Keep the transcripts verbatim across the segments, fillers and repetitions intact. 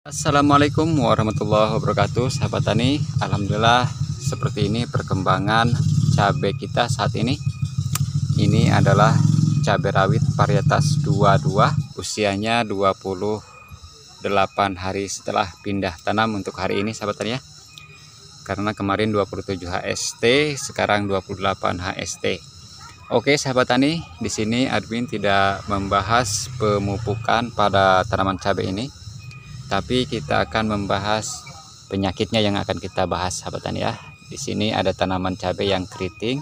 Assalamualaikum warahmatullahi wabarakatuh, sahabat tani. Alhamdulillah, seperti ini perkembangan cabai kita saat ini. Ini adalah cabai rawit varietas dua puluh dua, usianya dua puluh delapan hari setelah pindah tanam untuk hari ini, sahabat tani ya. Karena kemarin dua puluh tujuh H S T, sekarang dua puluh delapan H S T. Oke, sahabat tani, di sini admin tidak membahas pemupukan pada tanaman cabai ini, tapi kita akan membahas penyakitnya yang akan kita bahas, sahabat tani ya. Di sini ada tanaman cabai yang keriting.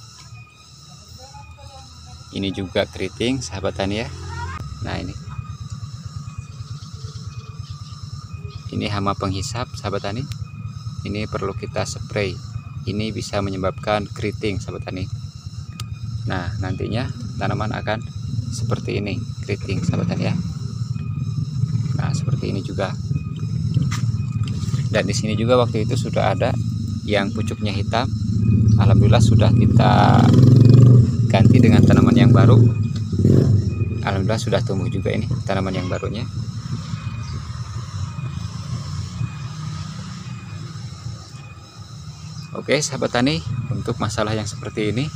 Ini juga keriting, sahabat tani ya. Nah, ini. Ini hama penghisap, sahabat tani. Ini perlu kita spray. Ini bisa menyebabkan keriting, sahabat tani. Nah, nantinya tanaman akan seperti ini, keriting, sahabat tani ya. Nah, seperti ini juga. Dan di sini juga waktu itu sudah ada yang pucuknya hitam. Alhamdulillah sudah kita ganti dengan tanaman yang baru. Alhamdulillah sudah tumbuh juga ini tanaman yang barunya. Oke, sahabat tani, untuk masalah yang seperti ini,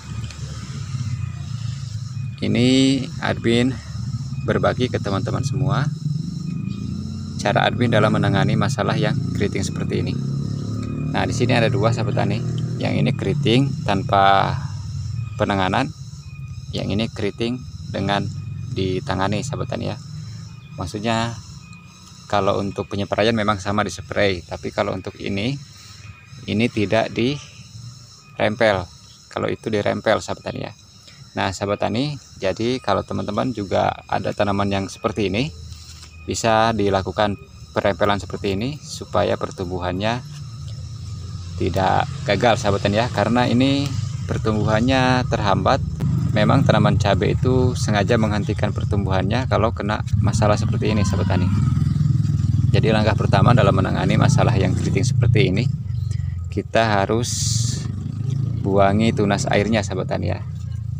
ini admin berbagi ke teman-teman semua cara admin dalam menangani masalah yang keriting seperti ini. Nah, di sini ada dua, sahabat tani. Yang ini keriting tanpa penanganan, yang ini keriting dengan ditangani, sahabat tani ya. Maksudnya kalau untuk penyepraian memang sama dispray, tapi kalau untuk ini ini tidak dirempel. Kalau itu dirempel, sahabat tani ya. Nah, sahabat tani, jadi kalau teman-teman juga ada tanaman yang seperti ini, bisa dilakukan perempelan seperti ini supaya pertumbuhannya tidak gagal, sahabat tani ya. Karena ini pertumbuhannya terhambat. Memang tanaman cabai itu sengaja menghentikan pertumbuhannya kalau kena masalah seperti ini, sahabat tani. Jadi langkah pertama dalam menangani masalah yang keriting seperti ini, kita harus buangi tunas airnya, sahabat tani ya,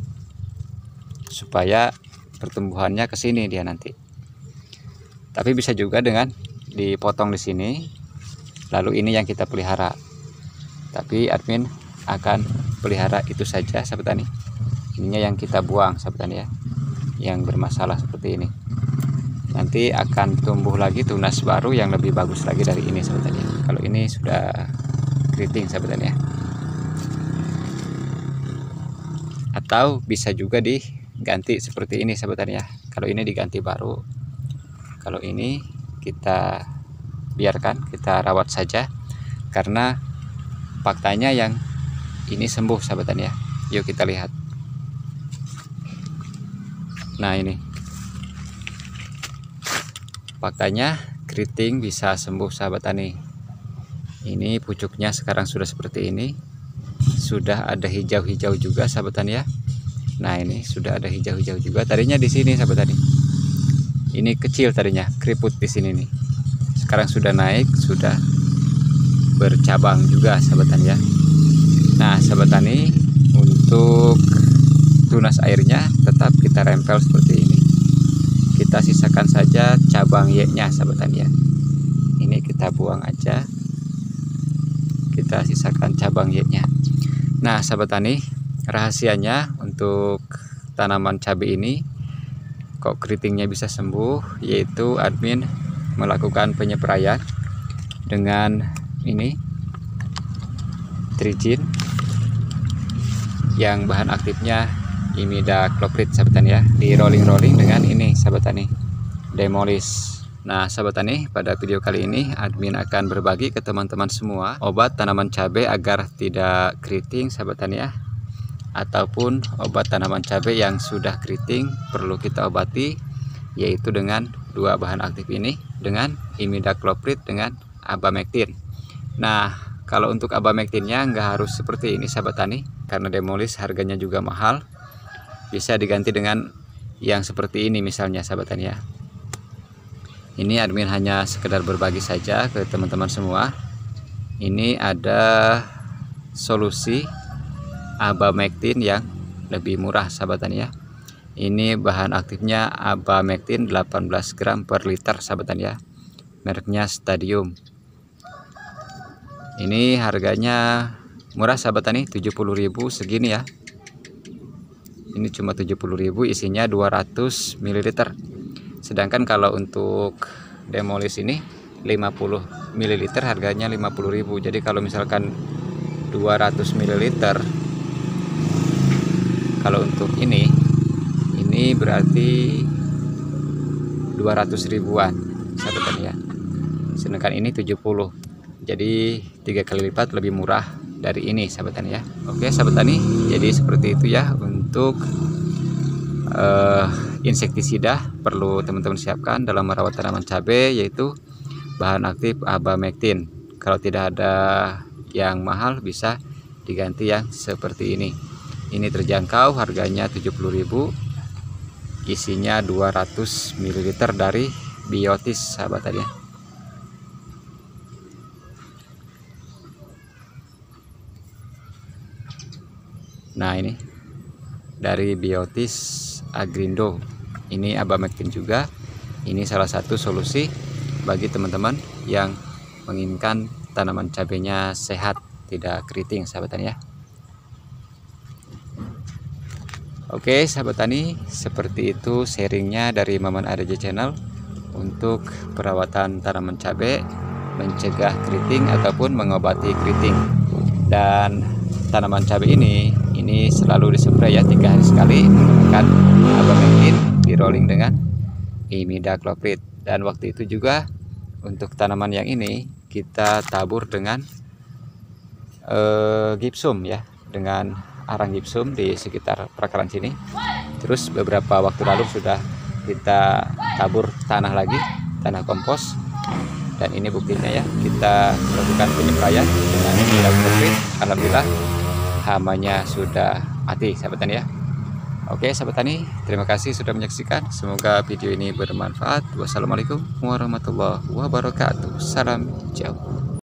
supaya pertumbuhannya ke sini dia nanti. Tapi bisa juga dengan dipotong di sini, lalu ini yang kita pelihara. Tapi admin akan pelihara itu saja, sahabat tani. Ininya yang kita buang, sahabat tani ya, yang bermasalah seperti ini. Nanti akan tumbuh lagi tunas baru yang lebih bagus lagi dari ini, sahabat tani. Kalau ini sudah keriting, sahabat tani ya. Atau bisa juga diganti seperti ini, sahabat tani ya. Kalau ini diganti baru, kalau ini kita biarkan, kita rawat saja, karena faktanya yang ini sembuh, sahabat tani ya. Yuk kita lihat. Nah, ini faktanya keriting bisa sembuh, sahabat tani. Ini pucuknya sekarang sudah seperti ini, sudah ada hijau-hijau juga, sahabat tani ya. Nah, ini sudah ada hijau-hijau juga. Tadinya di sini, sahabat tani. Ini kecil tadinya, keriput di sini nih. Sekarang sudah naik, sudah bercabang juga, sahabat tani ya. Nah, sahabat tani, untuk tunas airnya tetap kita rempel seperti ini. Kita sisakan saja cabang Y-nya, sahabat tani ya. Ini kita buang aja. Kita sisakan cabang Y-nya. Nah, sahabat tani, rahasianya untuk tanaman cabai ini kok keritingnya bisa sembuh, yaitu admin melakukan penyepraian dengan ini Trijin yang bahan aktifnya imidacloprid, sahabat tani ya, di rolling-rolling dengan ini, sahabat tani, Demolish. Nah, sahabat tani, pada video kali ini admin akan berbagi ke teman-teman semua obat tanaman cabai agar tidak keriting, sahabat tani ya. Ataupun obat tanaman cabai yang sudah keriting perlu kita obati, yaitu dengan dua bahan aktif ini, dengan imidacloprid dengan abamectin. Nah, kalau untuk abamectinnya nggak harus seperti ini, sahabat tani, karena Demolish harganya juga mahal. Bisa diganti dengan yang seperti ini misalnya, sahabat tani ya. Ini admin hanya sekedar berbagi saja ke teman-teman semua. Ini ada solusi abamectin yang lebih murah, sahabat tani ya. Ini bahan aktifnya abamectin delapan belas gram per liter, sahabat tani ya. mereknya Stadium. Ini harganya murah sahabat tani, tujuh puluh ribu segini ya. Ini cuma tujuh puluh ribu, isinya dua ratus mililiter. Sedangkan kalau untuk Demolis ini lima puluh mililiter harganya lima puluh ribu. Jadi kalau misalkan dua ratus mililiter, kalau untuk ini ini berarti dua ratus ribuan sahabat tani ya. Sedangkan ini tujuh puluh. Jadi tiga kali lipat lebih murah dari ini sahabat tani ya. Oke sahabat tani, jadi seperti itu ya untuk uh, insektisida perlu teman-teman siapkan dalam merawat tanaman cabai, yaitu bahan aktif abamectin. Kalau tidak ada yang mahal bisa diganti yang seperti ini. Ini terjangkau, harganya tujuh puluh ribu, isinya dua ratus mililiter dari Biotis sahabat tadi ya. Nah ini dari Biotis Agrindo, ini abamectin juga. Ini salah satu solusi bagi teman-teman yang menginginkan tanaman cabenya sehat, tidak keriting sahabat tani ya. Oke sahabat tani, seperti itu sharingnya dari Maman A D J Channel untuk perawatan tanaman cabai, mencegah keriting ataupun mengobati keriting. Dan tanaman cabai ini ini selalu dispray ya, tiga hari sekali menggunakan abamectin di rolling dengan imidacloprid. Dan waktu itu juga untuk tanaman yang ini kita tabur dengan eh, gipsum ya, dengan arang gipsum di sekitar perakaran sini. Terus beberapa waktu lalu sudah kita tabur tanah lagi, tanah kompos. Dan ini buktinya ya, kita melakukan penyepraian dengan imidacloprid. Alhamdulillah hamanya sudah mati sahabat tani ya. Oke sahabat tani, terima kasih sudah menyaksikan. Semoga video ini bermanfaat. Wassalamualaikum warahmatullahi wabarakatuh. Salam jauh.